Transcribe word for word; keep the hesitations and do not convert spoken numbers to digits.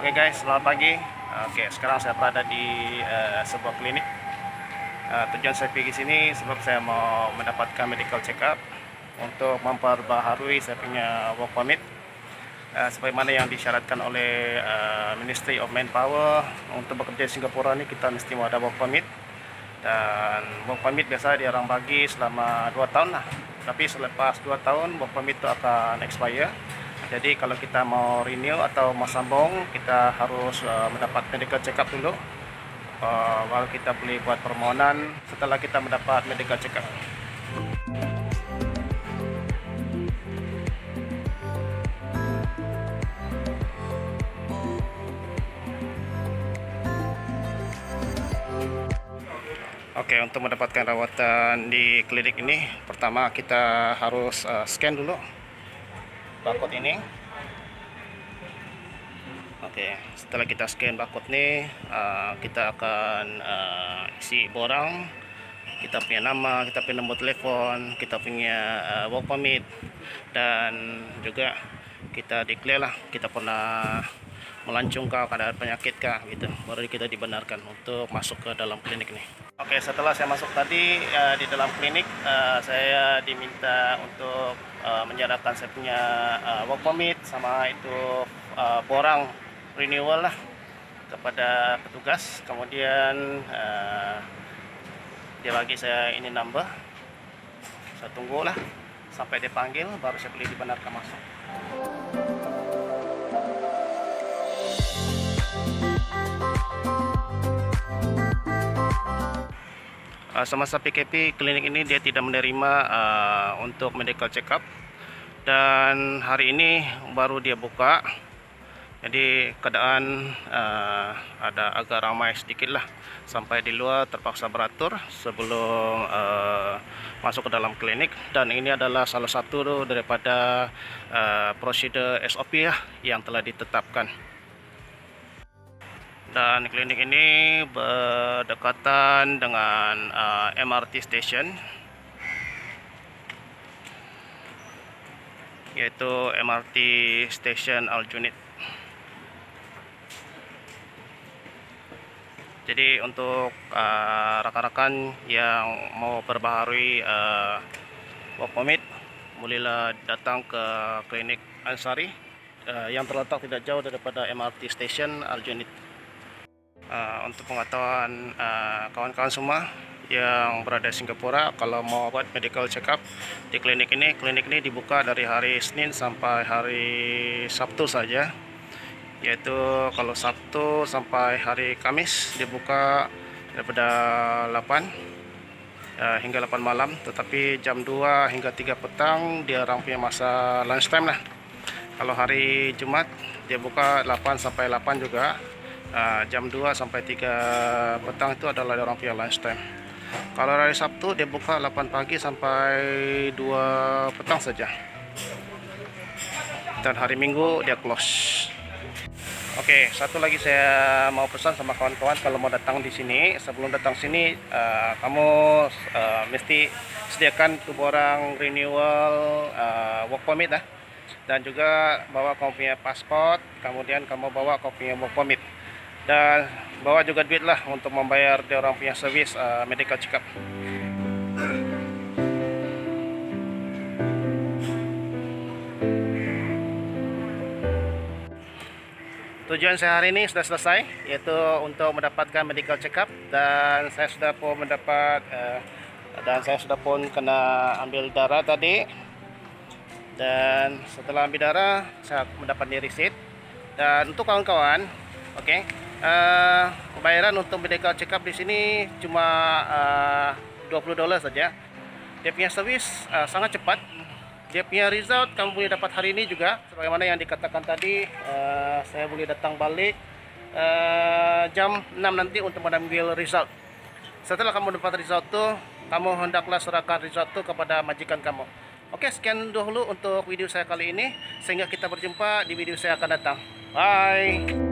Oke guys, selamat pagi. Oke, sekarang saya berada di uh, sebuah klinik. Uh, tujuan saya pergi sini sebab saya mau mendapatkan medical check up untuk memperbaharui saya punya work permit. Uh, sebagaimana yang disyaratkan oleh uh, Ministry of Manpower, untuk bekerja di Singapura ni kita mesti mau ada work permit. Dan work permit biasa dia orang bagi selama dua tahun lah. Tapi selepas dua tahun work permit itu akan expire. Jadi kalau kita mau renew atau mau sambung, kita harus uh, mendapat medical check up dulu. Uh, baru kita boleh buat permohonan setelah kita mendapat medical check up. Oke, untuk mendapatkan rawatan di klinik ini, pertama kita harus uh, scan dulu barcode ini. Oke, setelah kita scan barcode ini, uh, kita akan uh, isi borang, kita punya nama, kita punya nombor telepon, kita punya uh, work permit, dan juga kita declare lah kita pernah melancung kah, keadaan penyakit kah gitu, baru kita dibenarkan untuk masuk ke dalam klinik ini. Oke, setelah saya masuk tadi uh, di dalam klinik, uh, saya diminta untuk uh, menyerahkan saya punya uh, work permit sama itu uh, borang renewal lah kepada petugas. Kemudian uh, dia bagi saya ini number, saya tunggulah sampai dia panggil baru saya boleh dibenarkan masuk. Uh, semasa P K P, klinik ini dia tidak menerima uh, untuk medical check up, dan hari ini baru dia buka. Jadi keadaan uh, ada agak ramai sedikit lah, sampai di luar terpaksa beratur sebelum uh, masuk ke dalam klinik. Dan ini adalah salah satu daripada uh, prosedur S O P ya, yang telah ditetapkan. Dan klinik ini berdekatan dengan uh, M R T station, yaitu M R T Station Aljunied. Jadi untuk rakan-rakan uh, yang mau perbaharui uh, work permit, bolehlah datang ke klinik Ansari uh, yang terletak tidak jauh daripada M R T Station Aljunied. Uh, untuk pengetahuan kawan-kawan uh, semua yang berada di Singapura, kalau mau buat medical check up di klinik ini, klinik ini dibuka dari hari Senin sampai hari Sabtu saja. Yaitu kalau Sabtu sampai hari Kamis dibuka daripada delapan uh, hingga delapan malam, tetapi jam dua hingga tiga petang dia orang punya masa lunch time lah. Kalau hari Jumat dia buka delapan sampai delapan juga. Uh, jam dua sampai tiga petang itu adalah orang punya lunch time. Kalau hari Sabtu dia buka delapan pagi sampai dua petang saja. Dan hari Minggu dia close. Oke, satu lagi saya mau pesan sama kawan-kawan, kalau mau datang di sini, sebelum datang sini uh, kamu uh, mesti sediakan tuh borang renewal uh, work permit lah. Dan juga bawa kamu punya pasport, kemudian kamu bawa kamu punya work permit. Dan bawa juga duit lah untuk membayar dia orang punya servis uh, medical check up. Tujuan saya hari ini sudah selesai, yaitu untuk mendapatkan medical check up, dan saya sudah pun mendapat uh, dan saya sudah pun kena ambil darah tadi. Dan setelah ambil darah saya mendapat di receipt. Dan untuk kawan-kawan, oke, okay, Uh, bayaran untuk medical check up di sini cuma uh, dua puluh dolar saja. Dia punya servis uh, sangat cepat. Dia punya result kamu boleh dapat hari ini juga, sebagaimana yang dikatakan tadi. Uh, saya boleh datang balik uh, jam enam nanti untuk mengambil result. Setelah kamu dapat result tu, kamu hendaklah serahkan result tu kepada majikan kamu. Oke, sekian dahulu untuk video saya kali ini. Sehingga kita berjumpa di video saya akan datang. Bye.